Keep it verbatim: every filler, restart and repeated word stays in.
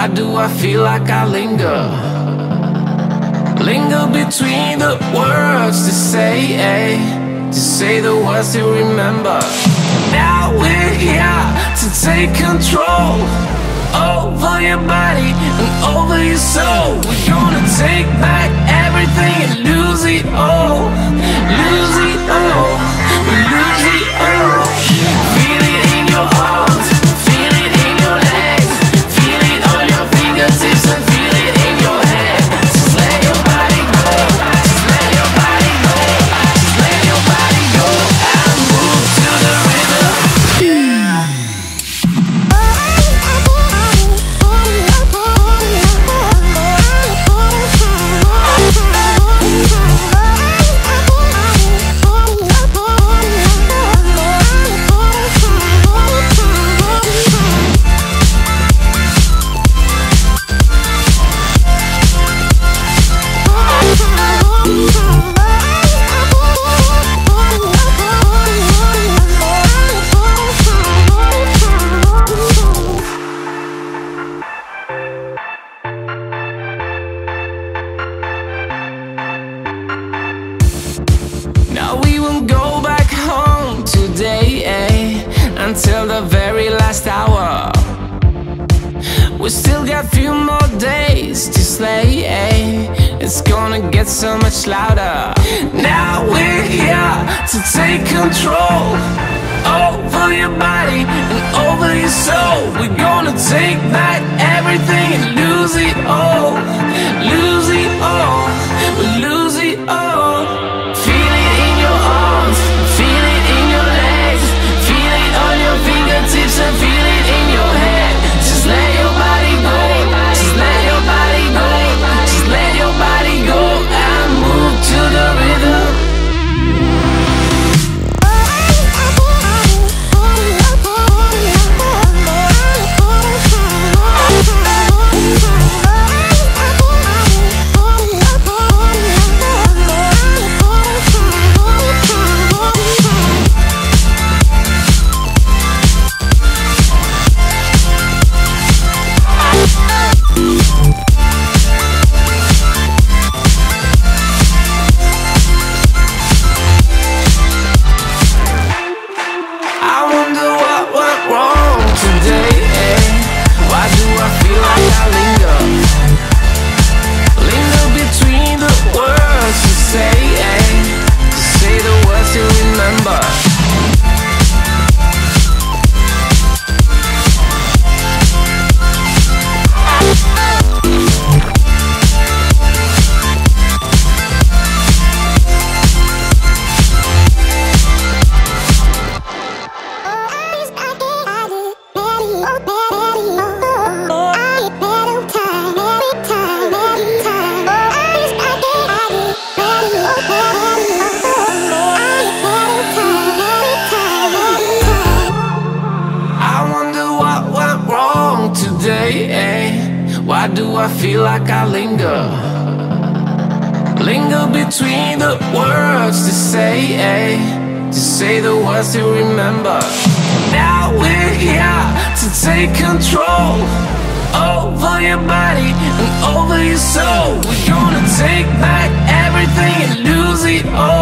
Why do I feel like I linger? Linger between the words to say, eh? To say the words to remember. Now we're here to take control over your body and over your soul. We're gonna take back everything and lose it all. Lose it all. Lose it all. Feel it in your arms, feel it in your legs, feel it on your fingertips and feel it in your head. Just let your body go, just let your body go, just let your body go and move to the rhythm. Yeah. Now we won't go back home today, eh? Until the very last hour. We still got few more days to slay, eh? It's gonna get so much louder. Now we're here to take control over your body and over your soul. We're gonna take back everything and lose it all. Lose it all. Lose it all. Feel it in your arms, feel it in your legs, feel it on your fingertips and feel it in your head. Just let your body go, just let your body go, just let your body go and move to the rhythm. Why do I feel like I linger? Linger between the words to say, eh? To say the words to remember. Now we're here to take control over your body and over your soul. We're gonna take back everything and lose it all.